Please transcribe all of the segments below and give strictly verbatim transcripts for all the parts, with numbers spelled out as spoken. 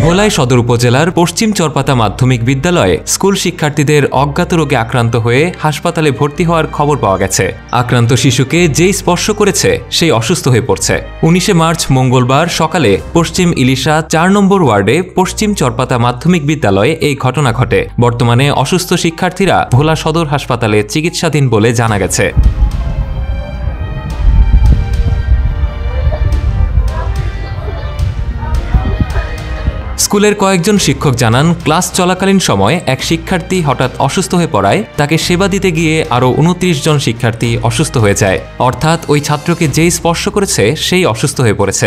ভোলাই সদর উপজেলার পশ্চিম চরপাতা মাধ্যমিক বিদ্যালয়ে স্কুল শিক্ষার্থীদের অজ্ঞাত রোগে আক্রান্ত হয়ে হাসপাতালে ভর্তি হওয়ার খবর পাওয়া গেছে। আক্রান্ত শিশুকে যেই স্পর্শ করেছে সেই অসুস্থ হয়ে পড়ছে। উনিশে মার্চ মঙ্গলবার সকালে পশ্চিম ইলিশা চার নম্বর ওয়ার্ডে পশ্চিম চরপাতা মাধ্যমিক বিদ্যালয়ে এই ঘটনা ঘটে। বর্তমানে অসুস্থ শিক্ষার্থীরা ভোলা সদর হাসপাতালে চিকিৎসাধীন বলে জানা গেছে। স্কুলের কয়েকজন শিক্ষক জানান, ক্লাস চলাকালীন সময় এক শিক্ষার্থী হঠাৎ অসুস্থ হয়ে পড়ায় তাকে সেবা দিতে গিয়ে আরও উনত্রিশ জন শিক্ষার্থী অসুস্থ হয়ে যায়। অর্থাৎ ওই ছাত্রকে যেই স্পর্শ করেছে সেই অসুস্থ হয়ে পড়েছে।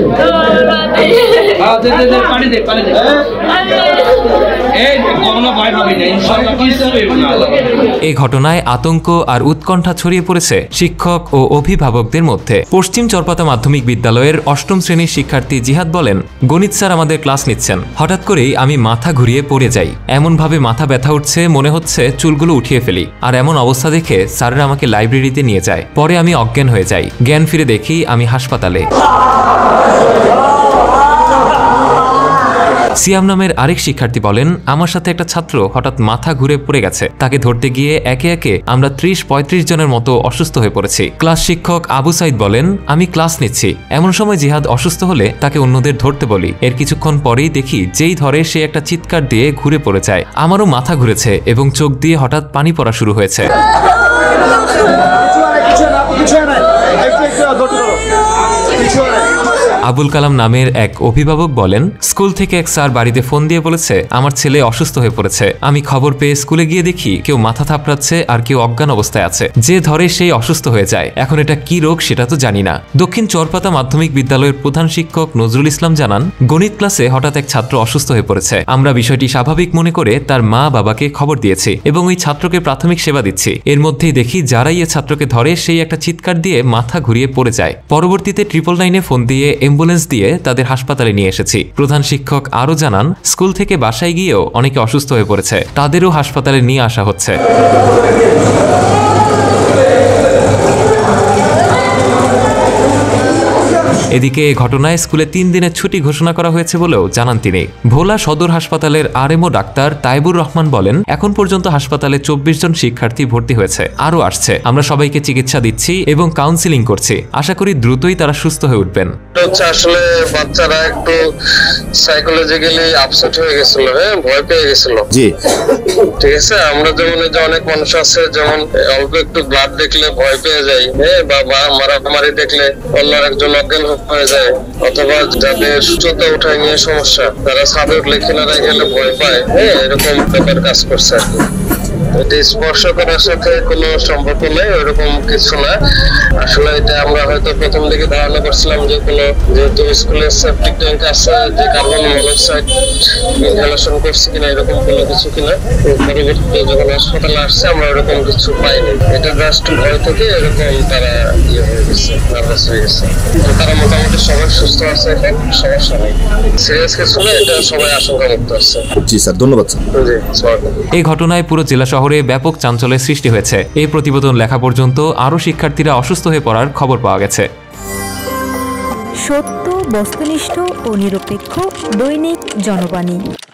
এই ঘটনায় আতঙ্ক আর উৎকণ্ঠা ছড়িয়ে পড়েছে শিক্ষক ও অভিভাবকদের মধ্যে। পশ্চিম চরপাতা মাধ্যমিক বিদ্যালয়ের অষ্টম শ্রেণীর শিক্ষার্থী জিহাদ বলেন, গণিত স্যার আমাদের ক্লাস নিচ্ছেন, হঠাৎ করেই আমি মাথা ঘুরিয়ে পড়ে যাই। এমনভাবে মাথা ব্যথা উঠছে, মনে হচ্ছে চুলগুলো উঠিয়ে ফেলি। আর এমন অবস্থা দেখে স্যাররা আমাকে লাইব্রেরিতে নিয়ে যায়। পরে আমি অজ্ঞান হয়ে যাই। জ্ঞান ফিরে দেখি আমি হাসপাতালে। সিয়াম নামের আরেক শিক্ষার্থী বলেন, আমার সাথে একটা ছাত্র হঠাৎ মাথা ঘুরে পড়ে গেছে। তাকে ধরতে গিয়ে একে একে আমরা ত্রিশ পঁয়ত্রিশ জনের মতো অসুস্থ হয়ে পড়েছি। ক্লাস শিক্ষক আবু সাইদ বলেন, আমি ক্লাস নিচ্ছি, এমন সময় জিহাদ অসুস্থ হলে তাকে অন্যদের ধরতে বলি। এর কিছুক্ষণ পরেই দেখি যেই ধরে সে একটা চিৎকার দিয়ে ঘুরে পড়ে যায়। আমারও মাথা ঘুরেছে এবং চোখ দিয়ে হঠাৎ পানি পড়া শুরু হয়েছে। আবুল কালাম নামের এক অভিভাবক বলেন, স্কুল থেকে এক স্যার বাড়িতে ফোন দিয়ে বলেছে আমার ছেলে অসুস্থ হয়ে পড়েছে। আমি খবর পেয়ে স্কুলে গিয়ে দেখি কেউ মাথা থাপড়াচ্ছে আর কেউ অজ্ঞান অবস্থায় আছে। যে ধরে সেই অসুস্থ হয়ে যায়। এখন এটা কি রোগ সেটা তো জানি না। দক্ষিণ চরপাতা মাধ্যমিক বিদ্যালয়ের প্রধান শিক্ষক নজরুল ইসলাম জানান, গণিত ক্লাসে হঠাৎ এক ছাত্র অসুস্থ হয়ে পড়েছে। আমরা বিষয়টি স্বাভাবিক মনে করে তার মা বাবাকে খবর দিয়েছি এবং ওই ছাত্রকে প্রাথমিক সেবা দিচ্ছি। এর মধ্যেই দেখি যারাই এ ছাত্রকে ধরে সেই একটা চিৎকার দিয়ে মাথা ঘুরিয়ে পড়ে যায়। পরবর্তীতে ট্রিপল নাইনে ফোন দিয়ে অ্যাম্বুলেন্স দিয়ে তাদের হাসপাতালে নিয়ে এসেছি। প্রধান শিক্ষক আরও জানান, স্কুল থেকে বাসায় গিয়েও অনেকে অসুস্থ হয়ে পড়েছে, তাদেরও হাসপাতালে নিয়ে আসা হচ্ছে। এদিকে এ ঘটনায় স্কুলে তিন দিনের ছুটি ঘোষণা করা হয়েছে বলেও জানান তিনি। ভোলা সদর হাসপাতালের আরএমও ডাক্তার তাইবুর রহমান বলেন, এখন পর্যন্ত হাসপাতালে চব্বিশ জন শিক্ষার্থী ভর্তি হয়েছে, আরও আসছে। আমরা সবাইকে চিকিৎসা দিচ্ছি এবং কাউন্সিলিং করছি। আশা করি দ্রুতই তারা সুস্থ হয়ে উঠবেন। আসলে বাচ্চারা একটু সাইকোলজিক্যালি আপসেট হয়ে গেছিল, হ্যাঁ ভয় পেয়ে গেছিল। জি ঠিক আছে। আমরা যেমন যে অনেক মানুষ আছে যেমন অল্প একটু ব্লাড দেখলে ভয় পেয়ে যায়, হ্যাঁ বা মারামারি দেখলে অন্য একজন অজ্ঞান হয়ে যায়, অথবা যাদের সুস্থতা উঠায় নিয়ে সমস্যা তারা ছাদে উঠলে কিনারায় গেলে ভয় পায়, হ্যাঁ এরকম ব্যাপার কাজ করছে আর কি। এটা স্পর্শ করার সাথে কোনো সম্পর্ক নেই, ওইরকম কিছু না। আসলে এটা আমরা হয়তো প্রথম দিকে ধারণা করছিলাম যে কোনো যেহেতু স্কুলের সেপটিক ট্যাঙ্ক আছে যে কার্বন মনোক্সাইড ইনহেলেশন করছে কিনা এরকম কোনো কিছু কিনা। পরবর্তীতে যখন হাসপাতালে আসছে আমরা ওরকম কিছু পাইনি। এটা জাস্ট ভয় থেকে এরকম তারা ইয়ে হয়ে গেছে, নার্ভাস হয়ে গেছে। তারা মোটামুটি সবাই সুস্থ আছে, এখন সমস্যা নেই, সিরিয়াস কিছু না। এটা সবাই আশঙ্কা মুক্ত আছে। জি স্যার, ধন্যবাদ স্যার। এই ঘটনায় পুরো জেলা শহরে ব্যাপক চাঞ্চল্যের সৃষ্টি হয়েছে। এই প্রতিবেদন লেখা পর্যন্ত আরও শিক্ষার্থীরা অসুস্থ হয়ে পড়ার খবর পাওয়া গেছে। সত্য, বস্তুনিষ্ঠ ও নিরপেক্ষ দৈনিক জনবাণী।